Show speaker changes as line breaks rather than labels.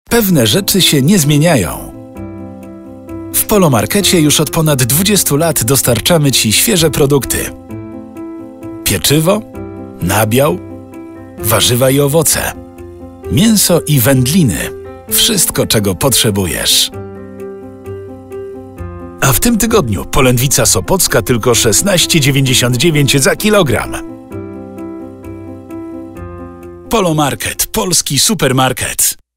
Pewne rzeczy się nie zmieniają. W Polomarkecie już od ponad 20 lat dostarczamy Ci świeże produkty. Pieczywo, nabiał, warzywa i owoce, mięso i wędliny. Wszystko, czego potrzebujesz. A w tym tygodniu polędwica sopocka tylko 16,99 za kilogram. Polomarket, polski supermarket.